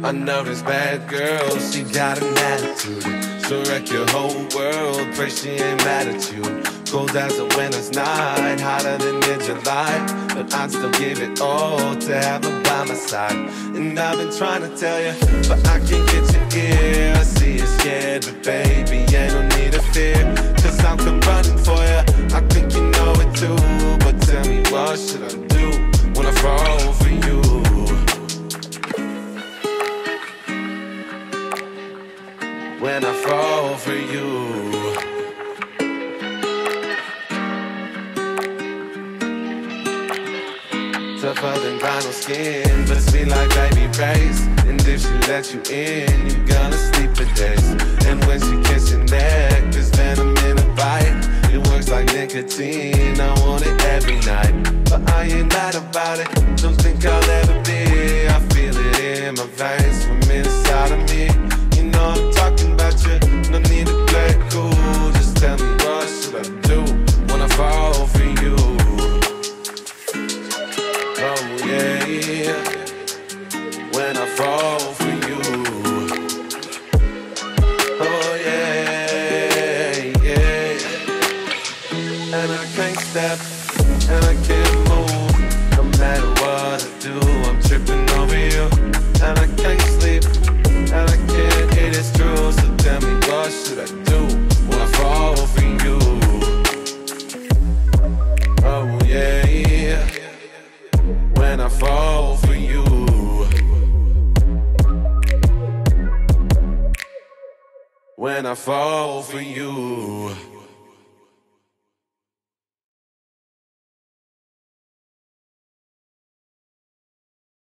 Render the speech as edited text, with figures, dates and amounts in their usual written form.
I know this bad girl, she got an attitude. She'll wreck your whole world, pray she ain't mad at you. Cold as a winter's night, hotter than mid-July. But I'd still give it all to have her by my side. And I've been trying to tell you, but I can't get your ear. I see you scared, but baby, ain't no need to fear. Cause I'll come running for you, I think you know it too. But tell me, what should I do when I fall for you? When I fall for you. Tougher than vinyl skin, but sweet like baby rays. And if she let you in, you're gonna sleep for days. And when she kiss your neck, there's venom in a bite. It works like nicotine, I want it every night. But I ain't mad about it, don't think I'll ever be. I feel it in my veins from inside of me. You know I'm talking about you, no need to play it cool. Just tell me, what should I do when I fall for you? Oh yeah, when I fall for you. Oh yeah, yeah. And I can't step, and I can't move. No matter what I do, I'm tripping over you. And I can't sleep, and I can't eat, it's true. So tell me, what should I do when I fall for you? Oh yeah, when I fall for you. When I fall for you.